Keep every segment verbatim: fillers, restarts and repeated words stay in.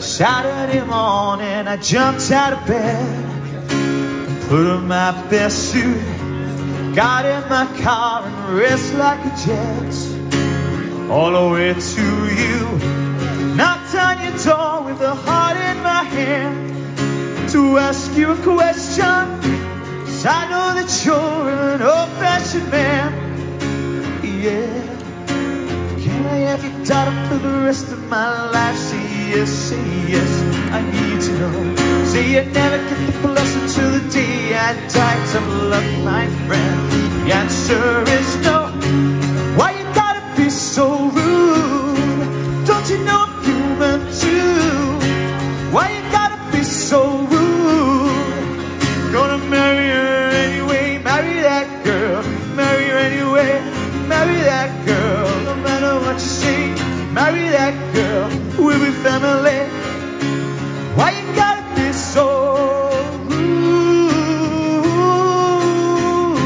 Saturday morning, I jumped out of bed, put on my best suit, got in my car and raced like a jet all the way to you. Knocked on your door with a heart in my hand to ask you a question, 'cause I know that you're an old-fashioned man. Yeah. Can I have your daughter for the rest of my life? Say yes, say yes, I need to know. Say you never get the blessing till the day I die. Tough luck, my friend. The answer is no. Why you gotta be so rude? Don't you know I'm human too? Why you gotta be so rude? Gonna marry her anyway, marry that girl. Marry her anyway, marry that girl. No matter what you say, marry that girl. We'll be family. Why you gotta be so rude?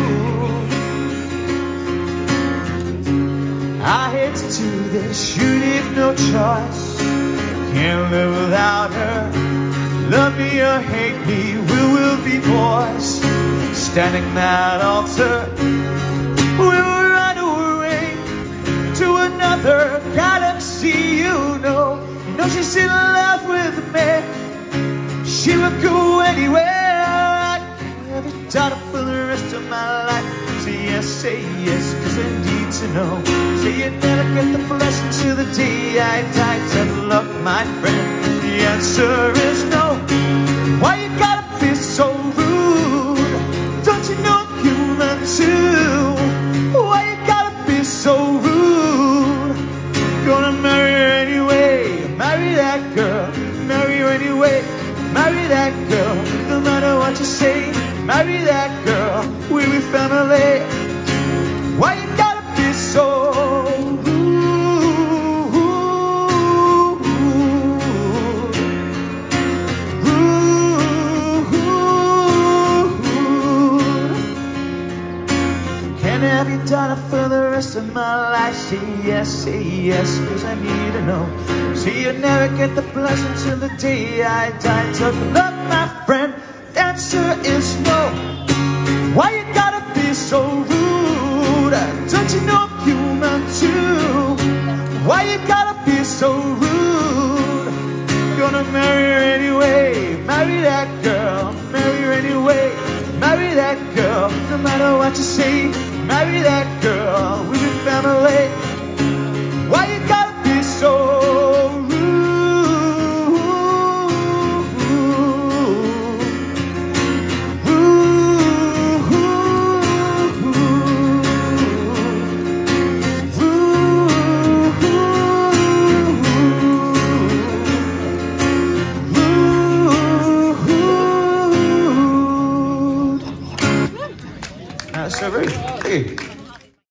I hate to do this, you need no choice. Can't live without her. Love me or hate me, we will be boys. Standing that altar, we will run away to another galaxy, you know. You know she's in love with me. She will go anywhere. I have a daughter for the rest of my life. Say yes, say yes, 'cause I need to know. Say you never get the blessing till the day I die. Tough luck, my friend. The answer is no. Why you gotta be so rude? Don't you know I'm human too? Why you gotta be so rude? Gonna marry her anyway, marry that girl. Marry her anyway, marry that girl. No matter what you say, marry that girl. We'll be family. Why you gotta be so rude? Rude. Can I have your daughter for the rest of my life? Say yes, say yes, 'cause I need to know. Say you never get the blessing till the day I die. Tough luck, my friend. The answer is no. Why you gotta be so rude? Don't you know I'm human too? Why you gotta be so rude? Gonna marry her anyway, marry that girl. Marry her anyway, marry that girl. No matter what you say, marry that girl. We'll be family. Why you gotta be so so rude? Hey.